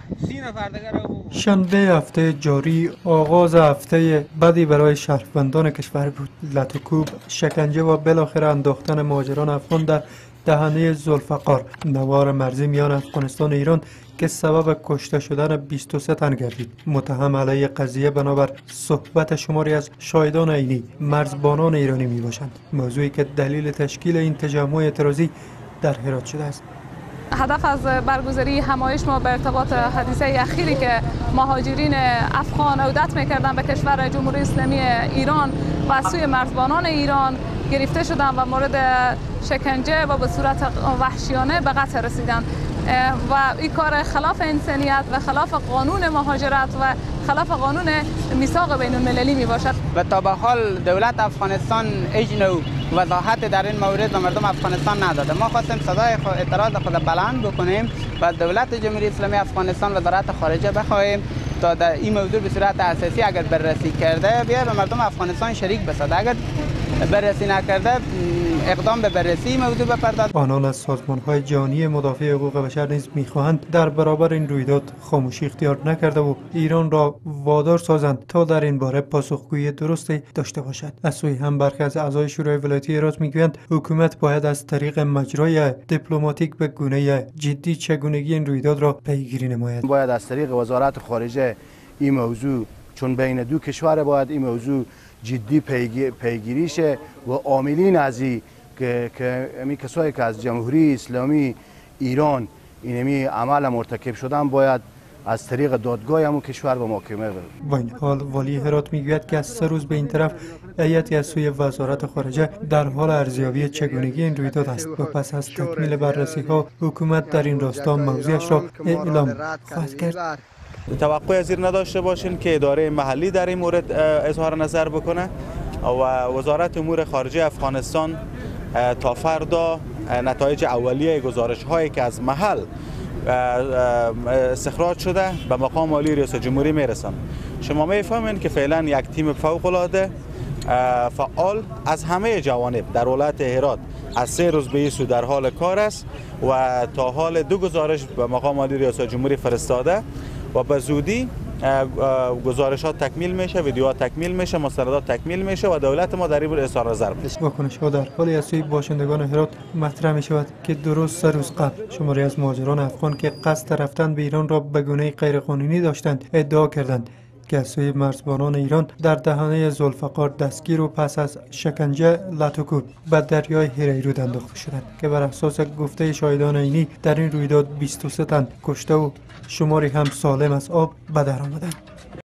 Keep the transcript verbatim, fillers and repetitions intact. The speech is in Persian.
شنبه هفته جاری آغاز هفته بدی برای شهروندان کشور بود. لط و کوب، شکنجه و بالاخره انداختن مهاجران افغان در دهنه ذوالفقار، نوار مرزی میان افغانستان و ایران که سبب کشته شدن بیست و سه تن گردید. متهم علیه قضیه بنابر صحبت شماری از شاهدان عینی مرزبانان ایرانی می باشند، موضوعی که دلیل تشکیل این تجمع اعتراضی در هرات شده است. هدف از برگزاری همایش ما به ارتباط حادثه اخیری که مهاجرین افغان عودت میکردن به کشور جمهوری اسلامی ایران و از سوی مرزبانان ایران گرفته شدن و مورد شکنجه و به صورت وحشیانه به قتل رسیدن و این کار خلاف انسانیت و خلاف قانون مهاجرت و خلاف قانون میثاق بین المللی می باشد. و تا به حال دولت افغانستان هیچ نوع وضاحت در این مورد به مردم افغانستان نداده. ما خواستیم صدای اعتراض خود بلند بکنیم و دولت جمهوری اسلامی افغانستان وزارت خارجه بخواهیم تا در این موضوع به صورت اساسی اگر بررسی کرده بیا به مردم افغانستان شریک بسازد، اگر بررسی نکرده اقدام به بررسی موضوع بپردازد. آنان از سازمان‌های جهانی مدافع حقوق بشر نیز می‌خواهند در برابر این رویداد خاموشی اختیار نکرده و ایران را وادار سازند تا در این باره پاسخگویی درستی داشته باشد. از سوی هم برخی از اعضای شورای ولایتی هرات میگویند حکومت باید از طریق مجرای دیپلماتیک به گونه جدی چگونگی این رویداد را پیگیری نماید. باید از طریق وزارت خارجه این موضوع، چون بین دو کشور باید این موضوع جدی پیگیری شه و عاملین ازی که که امی کسایی که از جمهوری اسلامی ایران اینمی عمل مرتکب شدن باید از طریق دادگاه همون کشور به محاکمه بره. با این حال والی هرات میگوید که از سه روز به این طرف هیئتی از سوی وزارت خارجه در حال ارزیابی چگونگی این رویداد است و پس از تکمیل بررسی ها حکومت در این راستا موضعش را اعلام خواهد کرد. توقع از این نداشته باشین که اداره محلی در این مورد اظهار نظر بکنه و وزارت امور خارجه افغانستان تا فردا نتایج اولیه گزارش هایی که از محل استخراج شده به مقام عالی ریاست جمهوری میرسن. شما میفهمین که فعلا یک تیم فوق العاده فعال از همه جوانب در ولایت هرات از سه روز به این سو در حال کار است و تا حال دو گزارش به مقام عالی ریاست جمهوری فرستاده و به زودی گزارشات تکمیل میشه، ویدیوها تکمیل میشه، مستندات تکمیل میشه و دولت ما در این باره اظهار نظر میکنه. واکنش ها در حالی از سوی باشندگان هرات مطرح می شود که درست سه روز قبل شماری از مهاجران افغان که قصد رفتن به ایران را به گونه غیرقانونی داشتند ادعا کردند که از سوی مرزبانان ایران در دهنه ذوالفقار دستگیر و پس از شکنجه لط و کوب به دریای هریرود انداخته شدند که بر اساس گفته شاهدان عینی در این رویداد بیست و سه تن کشته و شماری هم سالم از آب به در آمدند.